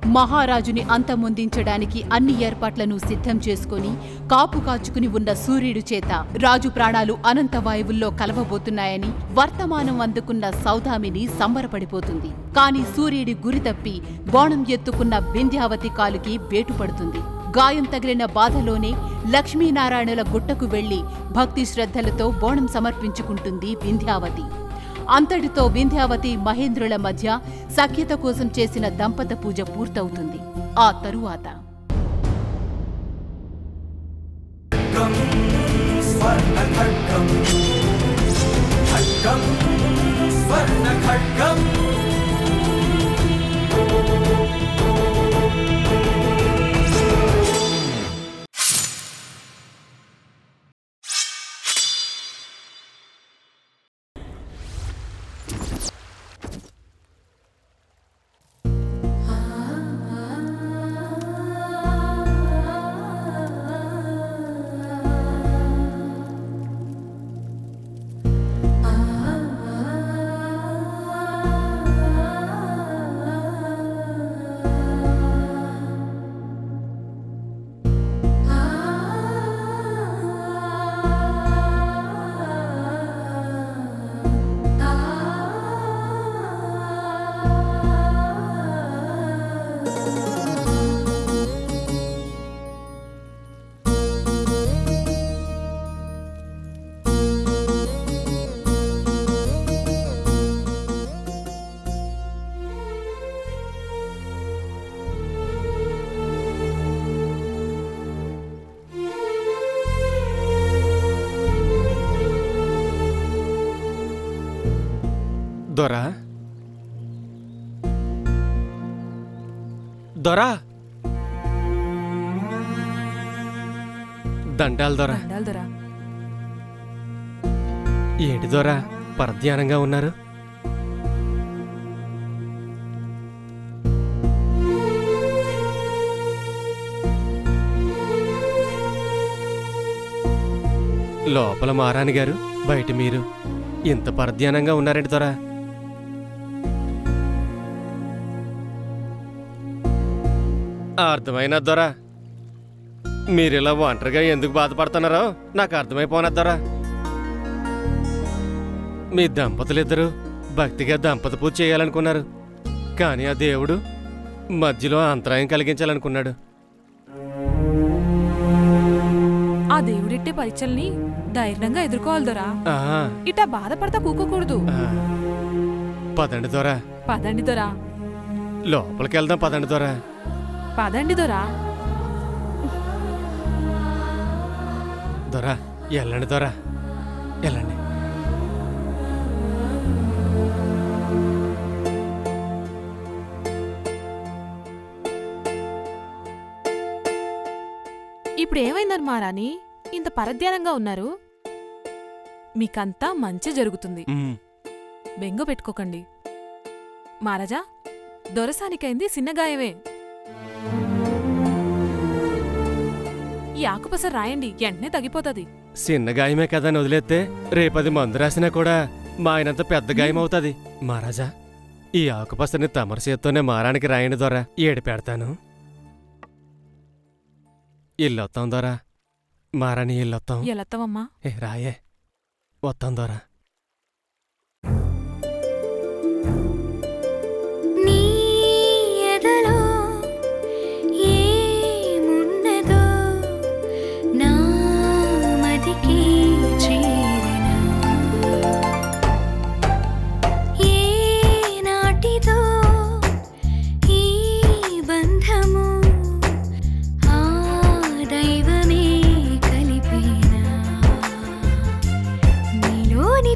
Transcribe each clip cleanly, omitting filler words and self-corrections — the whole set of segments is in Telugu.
మహారాజుని అంతమొందించడానికి అన్ని ఏర్పాట్లను సిద్ధం చేసుకుని కాపు కాచుకుని ఉన్న సూర్యుడి చేత రాజు ప్రాణాలు అనంత వాయువుల్లో కలవబోతున్నాయని వర్తమానం అందుకున్న సౌదామిని సంబరపడిపోతుంది. కాని సూర్యుడి గురి తప్పి బోణం ఎత్తుకున్న వింధ్యావతి కాలుకి వేటుపడుతుంది. గాయం తగిలిన బాధలోనే లక్ష్మీనారాయణుల గుట్టకు వెళ్లి భక్తి శ్రద్ధలతో బోణం సమర్పించుకుంటుంది వింధ్యావతి. అంతటితో వింధ్యావతి మహేంద్రుల మధ్య సఖ్యత కోసం చేసిన దంపత పూజ పూర్తవుతుంది. ఆ తరువాత దొరా దొరా దండాలు దొరా. ఏంటి దొరా పరధ్యానంగా ఉన్నారు? లోపల మహారాణి గారు, బయట మీరు ఇంత పరధ్యానంగా ఉన్నారేంటి దొరా? అర్థమైనా దొరా, మీరిలా ఒంటరిగా ఎందుకు బాధపడుతున్నారో నాకు అర్థమైపోనా దొరా. మీ దంపతులిద్దరూ భక్తిగా దంపతి పూజ చేయాలనుకున్నారు, కానీ ఆ దేవుడు మధ్యలో అంతరాయం కలిగించాలనుకున్నాడు. ఆ దేవుడిట్టే పరీక్షల్ని ధైర్యంగా ఎదుర్కోవాలి దొరా. ఇటా బాధపడతా కూకోకూడదు. పదండి దొరా. పదండి దొరా. లోపలికి వెళ్దాం పదండి దొరా. పదండి దొరా. దొరా వెళ్ళండి దొరా, వెళ్ళండి. ఇప్పుడు ఏమైందని మహారాణి ఇంత పరధ్యానంగా ఉన్నారు? మీకంతా మంచి జరుగుతుంది, బెంగ పెట్టుకోకండి. మహారాజా, దొరసానికైంది చిన్నగాయమే. ఈ ఆకుపస రాయండి, వెంటనే తగ్గిపోతుంది. చిన్న గాయమే కదా అని వదిలేస్తే రేపది మందు రాసినా కూడా మా ఆయనంత పెద్ద గాయం అవుతుంది. మహారాజా, ఈ ఆకుపసని తమర చేత్తోనే మారానికి రాయండి దొరా, ఏడు పెడతాను. ఇల్లొత్తాం దొరా. మారాని ఇల్లొత్తాం. ఎలొత్తావమ్మా? ఏ రాయే, వస్తాం దొరా. దైవమే కలిపేనా నీలోని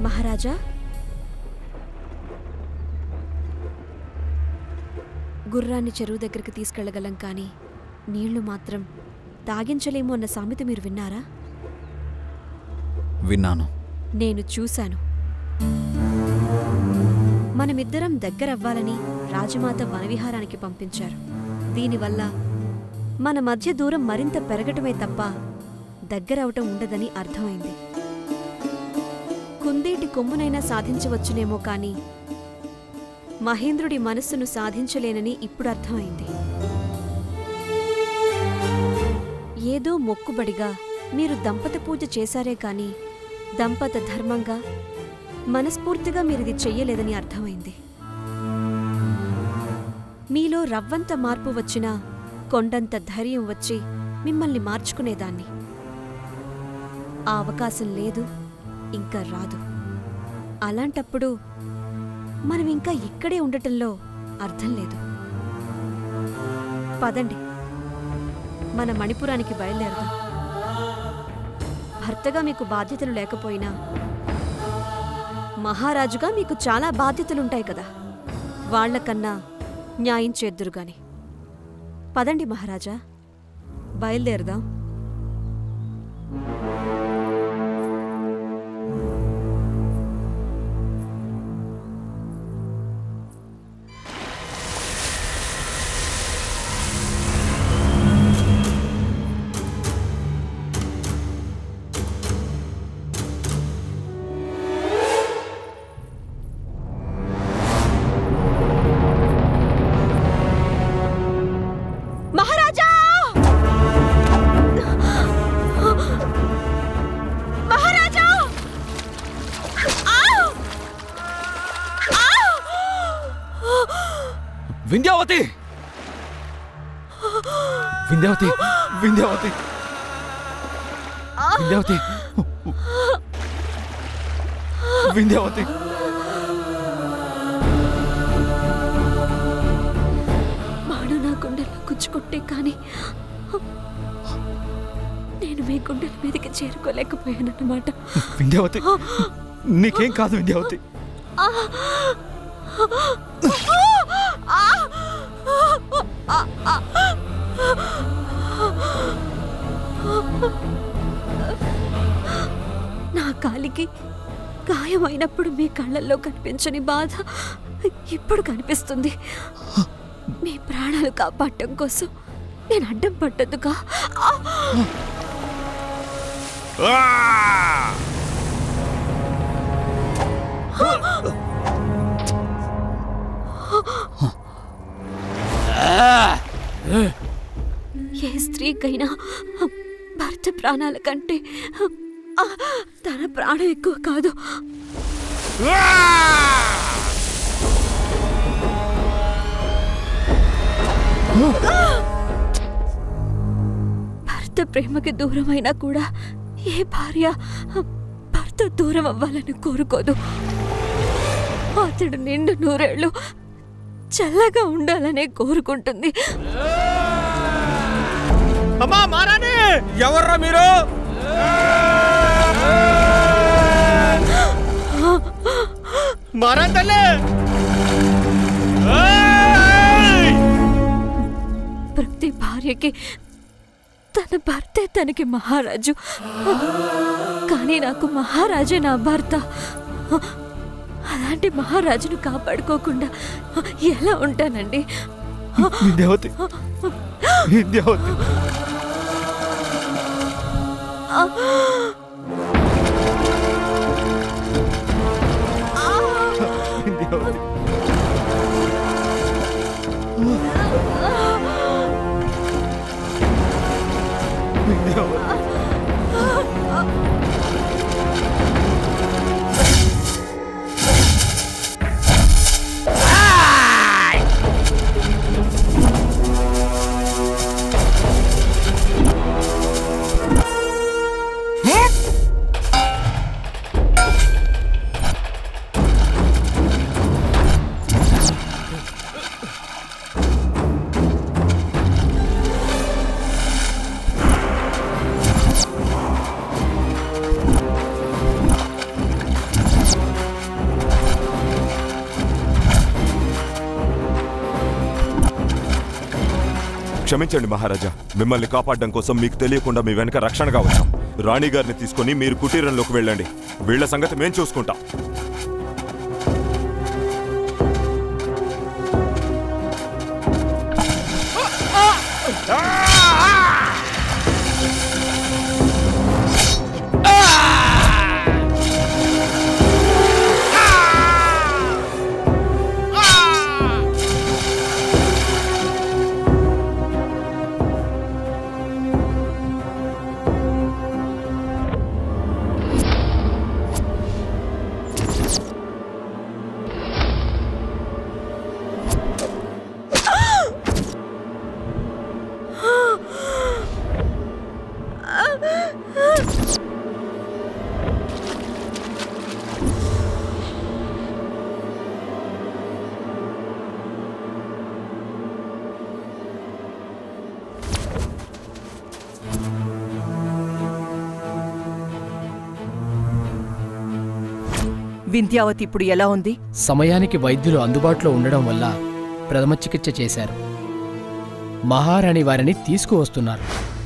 మహారాజా, గుర్రాన్ని చెరువు దగ్గరికి తీసుకెళ్లగలం కానీ నీళ్లు మాత్రం తాగించలేము అన్న సామెత మీరు విన్నారా? విన్నాను. నేను చూశాను. మనమిద్దరం దగ్గరవ్వాలని రాజమాత వనవిహారానికి పంపించారు. దీనివల్ల మన మధ్య దూరం మరింత పెరగటమే తప్ప దగ్గరవటం ఉండదని అర్థమైంది. కుందేటి కొమ్మునైనా సాధించవచ్చునేమో కాని మహేంద్రుడి మనస్సును సాధించలేనని ఇప్పుడు అర్థమైంది. ఏదో మొక్కుబడిగా మీరు దంపత పూజ చేశారే కాని దంపత ధర్మంగా మనస్ఫూర్తిగా మీరిది చెయ్యలేదని అర్థమైంది. మీలో రవ్వంత మార్పు వచ్చినా కొండంత ధైర్యం వచ్చి మిమ్మల్ని మార్చుకునేదాన్ని. ఆ అవకాశం లేదు, ఇంకా రాదు. అలాంటప్పుడు మనం ఇంకా ఇక్కడే ఉండటంలో అర్థం లేదు. పదండి, మన మణిపురానికి బయలుదేరదాం. భర్తగా మీకు బాధ్యతలు లేకపోయినా మహారాజుగా మీకు చాలా బాధ్యతలుంటాయి కదా, వాళ్లకన్నా న్యాయం చేద్దురుగాని. పదండి మహారాజా, బయలుదేరదాం. వింధ్యావతి! వింధ్యావతి! వింధ్యావతి! వింధ్యావతి! వింధ్యావతి! బాణు నా గుండెల్లో గుచ్చుకుంటే కానీ నేను మీ గుండెల మీదకి చేరుకోలేకపోయానన్నమాట. వింధ్యావతి, నీకేం కాదు వింధ్యావతి. నా కాలికి గాయమైనప్పుడు మీ కళ్ళల్లో కనిపించని బాధ ఇప్పుడు కనిపిస్తుంది. మీ ప్రాణాలు కాపాడటం కోసం నేను అడ్డం పడ్డదుగా. ఏ స్త్రీకైనా భర్త ప్రాణాల కంటే తన ప్రాణం ఎక్కువ కాదు. భర్త ప్రేమకి దూరమైనా కూడా ఏ భార్య భర్త దూరం అవ్వాలని కోరుకోదు. అతడు నిండు నూరేళ్లు చల్లగా ఉండాలనే కోరుకుంటుంది. అమ్మా మారాని! ఎవర్రా మీరు? మారాన్ తల్లి! ప్రతి భార్యకి తన భర్తే తనకి మహారాజు. కానీ నాకు మహారాజే నా భర్త. అలాంటి మహారాజును కాపాడుకోకుండా ఎలా ఉంటానండి? వింధ్యావతి! వింధ్యావతి! వింధ్యావతి! క్షమించండి మహారాజా, మిమ్మల్ని కాపాడడం కోసం మీకు తెలియకుండా మీ వెనక రక్షణగా వచ్చాం. రాణిగారిని తీసుకుని మీరు కుటీరంలోకి వెళ్ళండి. వీళ్ల సంగతి మేం చూసుకుంటాం. వింధ్యావతి ఇప్పుడు ఎలా ఉంది? సమయానికి వైద్యులు అందుబాటులో ఉండడం వల్ల ప్రథమ చికిత్స చేశారు. మహారాణి వారిని తీసుకువస్తున్నారు.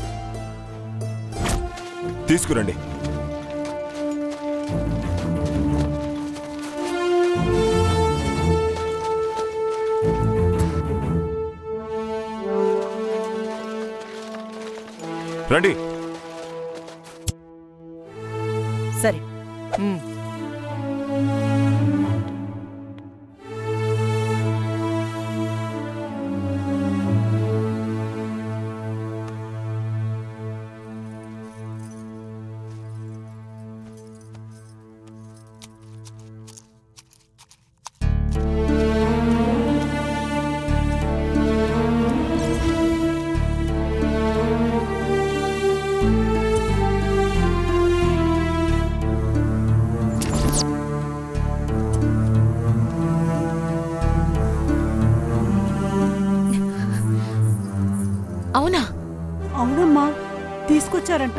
తీసుకురండి. రండి. సరే. అవునా? అవునమ్మా, తీసుకొచ్చారంట.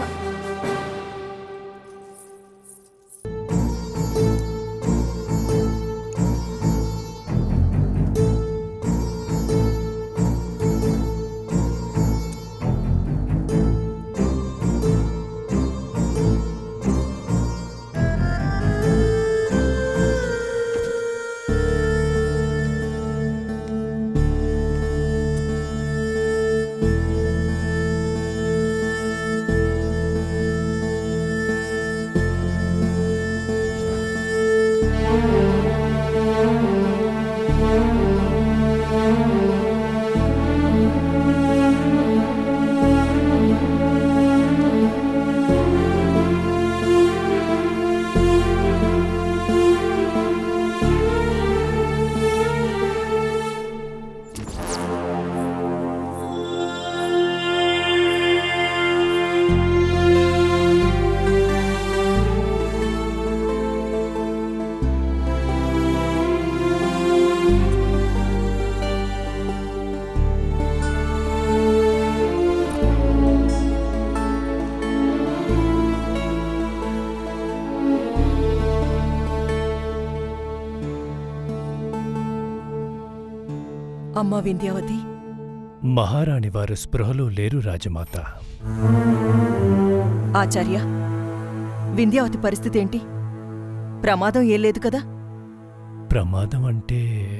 అమ్మా వింధ్యావతి, మహారాణి వారు స్పృహలో లేరు రాజమాత. ఆచార్య, వింధ్యావతి పరిస్థితి ఏంటి? ప్రమాదం ఏం లేదు కదా? ప్రమాదం అంటే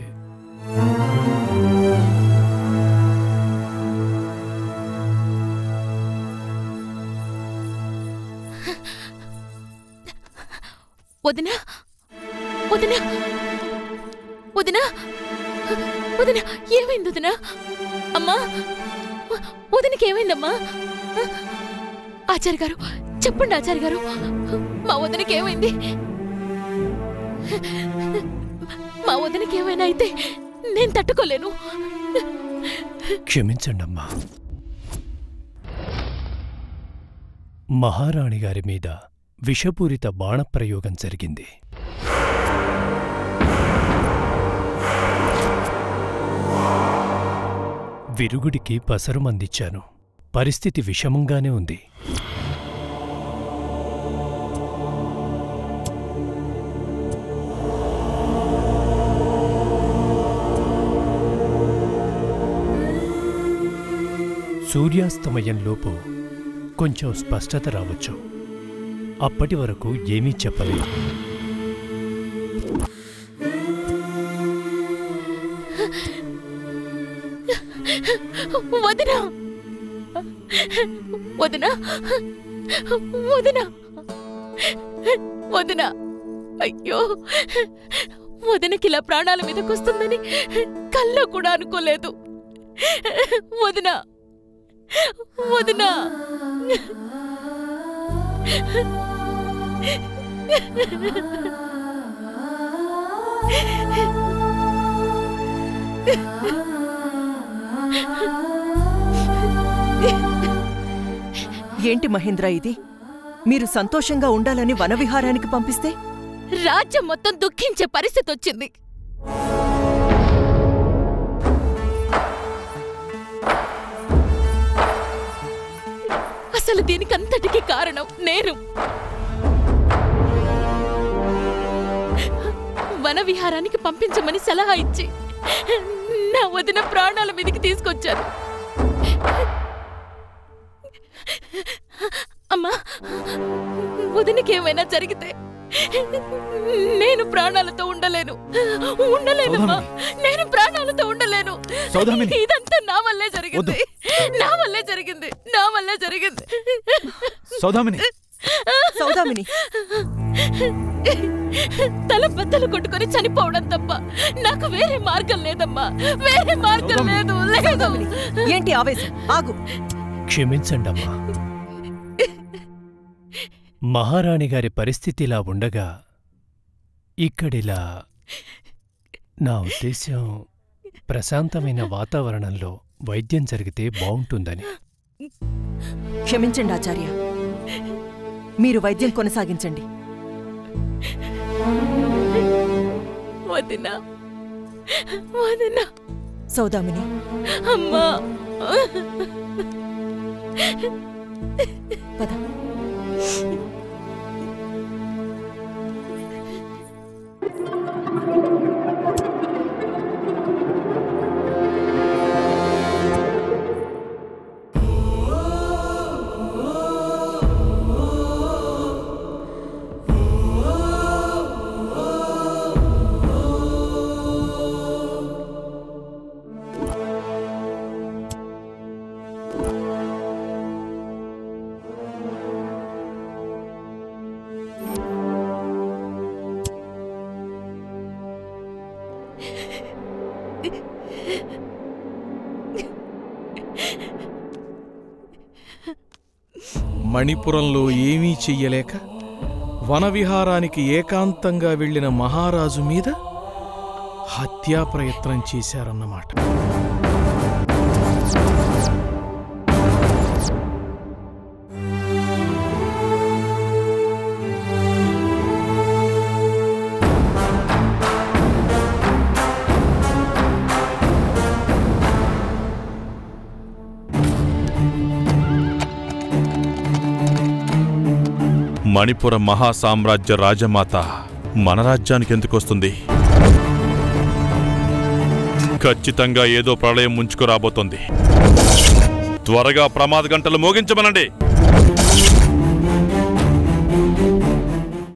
వదినా, వదినా, వదినా, వదినా, ఏమైంది వదినా? అమ్మా, వదినకి ఏమైందమ్మా? ఆచార్య గారు చెప్పండి. ఆచార్య గారు, మా వదినకి ఏమైంది? మా వదినకి ఏమైనా అయితే నేను తట్టుకోలేను. క్షమించండమ్మా. మహారాణి గారి మీద విషపూరిత బాణప్రయోగం జరిగింది. విరుగుడికి పసరుమందిచ్చాను. పరిస్థితి విషమంగానే ఉంది. సూర్యాస్తమయంలోపు కొంచెం స్పష్టత రావచ్చు. అప్పటి వరకు ఏమీ చెప్పలేదు. వదినా వదినా వదినా వదినా, అయ్యో, వదినకి ఇలా ప్రాణాల మీదకొస్తుందని కల్లో కూడా అనుకోలేదు. వదినా వదినా. ఏంటి మహేంద్ర ఇది? మీరు సంతోషంగా ఉండాలని వనవిహారానికి పంపిస్తే రాజ్యం మొత్తం దుఃఖించే పరిస్థితి వచ్చింది. అసలు దీనికంతటికీ కారణం నేను. వనవిహారానికి పంపించమని సలహా ఇచ్చి నా వదిన ప్రాణాల మీదకి తీసుకొచ్చాను. అమ్మా, వదినకేమైనా జరిగితే నేను ప్రాణాలతో ఉండలేను. ఉండలేనమ్మా, నేను ప్రాణాలతో ఉండలేను. ఇదంతా నా వల్లే జరిగింది, నా వల్లే జరిగింది, నా వల్లే జరిగింది. సౌదామిని, సౌదామిని, తల బద్దలు కొట్టుకొని చనిపోవడం తప్ప నాకు వేరే మార్గం లేదమ్మా, వేరే మార్గం లేదు. లేదు. ఏంటి ఆవేశం? ఆగు. క్షమించండమ్మా. మహారాణి గారి పరిస్థితిలా ఉండగా ఇక్కడిలా, నా ఉద్దేశ్యం ప్రశాంతమైన వాతావరణంలో వైద్యం జరిగితే బావుంటుందని. క్షమించండి ఆచార్య, మీరు వైద్యం కొనసాగించండి. వదినా వదినా. సౌదామిని, అమ్మా, పద. మణిపురంలో ఏమీ చెయ్యలేక వనవిహారానికి ఏకాంతంగా వెళ్లిన మహారాజు మీద హత్యా ప్రయత్నం చేశారన్నమాట. మణిపుర మహాసామ్రాజ్య రాజమాత మన రాజ్యానికి ఎందుకొస్తుంది? ఖచ్చితంగా ఏదో ప్రళయం ముంచుకు రాబోతోంది. త్వరగా ప్రమాద గంటలు మోగించమనండి.